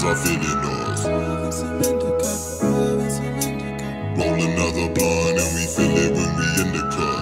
I feel it noise. Roll another blunt and we feel it when we in the cut.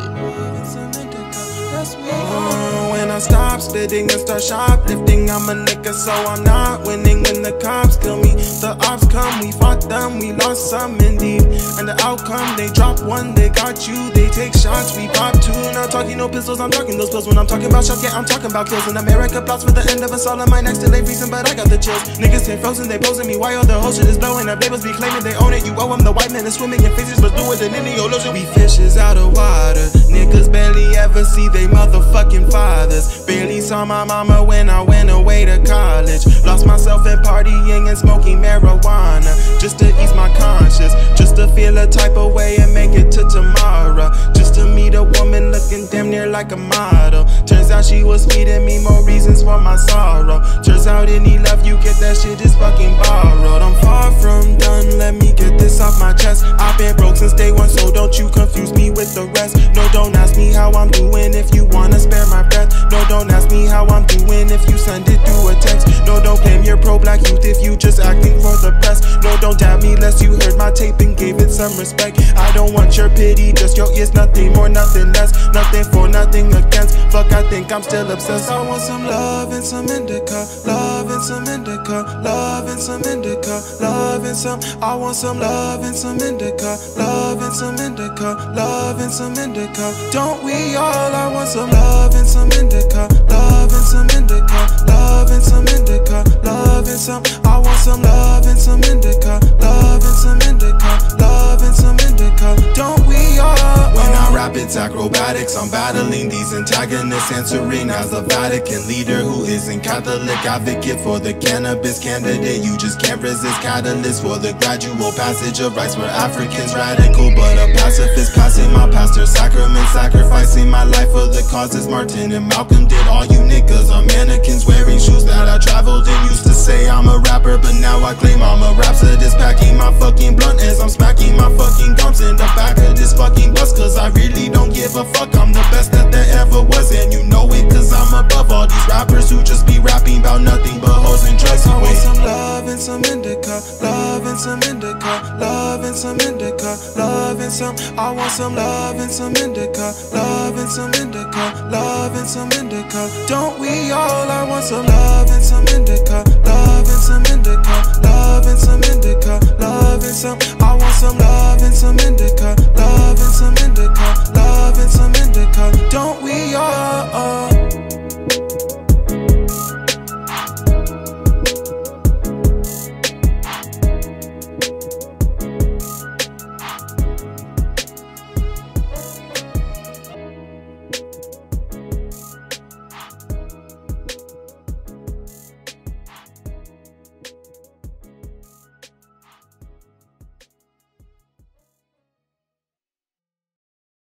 When I stop spitting and start shoplifting, I'm a nigga, so I'm not winning. When the cops kill me, the ops come, we fought them, we lost some indeed. And the outcome, they drop one, they got you, they take shots, we pop two. Not talking no pistols, I'm talking those pills. When I'm talking about shots, yeah, I'm talking about kills. In America plots for the end of us all, on my next delay reason, but I got the chills. Niggas stay frozen, they posing me while the whole shit is blowing up. Labels be claiming they own it, you owe them. The white man is swimming in faces, but do it than any illusion. We fishes out of water, niggas barely ever see they motherfucking fathers. Barely saw my mama when I went away to college. Lost myself in partying and smoking marijuana, just to ease my conscience, just to feel a type of way and make it to tomorrow. Just to meet a woman looking damn near like a model. Turns out she was feeding me more reasons for my sorrow. Turns out any love you get, that shit is fucking borrowed. I'm far from done, let me get this off my chest. I've been broke since day one, so don't you confuse me with the rest. No, don't ask me how I'm doing if you wanna spare my breath. No, don't ask me how I'm doing if you send it through a text. No, don't claim you're pro-black youth if you just acting for the press. No, don't dab me lest you heard my tape and gave it some respect. I don't want your pity, just your ears, nothing more, nothing less. Nothing for, nothing against. Fuck, I think I'm still obsessed. I want some love and some indica, love and some indica, love and some indica, love and some. I want some love and some indica, love and some indica, love and some indica. Don't we all? I want some love and some indica, love and some indica, love and some indica, love and some. I want some love and some indica, love and some indica, love and some indica. Don't we all? When I rap, it's acrobatics. I'm battling these antagonists, answering as a Vatican leader who isn't Catholic. Advocate for the cannabis candidate. You just can't resist. Catalyst for the gradual passage of rights for Africans. Radical but a pacifist, passing my pastor's sacrament, sacrificing my life for the causes Martin and Malcolm did. All you niggas are mannequins wearing shoes that I traveled in. Used to say I'm a rapper, but now I claim I'm a rhapsodist. Packing my fucking blunt as I'm smacking my fucking gums in the back of this fucking bus, cause I really don't give a fuck. I'm the best that there ever was, and you know it, cause I'm above all these rappers who just be rapping about nothing but hoes and drugs. I want some love and some indica, love and some indica, love and some indica, love and some. I want some love and some indica, love and some indica, love and some indica. Don't we all? I want some love and some indica, love and some indica, love and some indica, love and some. I want some love and some indica, love and some indica, love and some indica. Don't we all?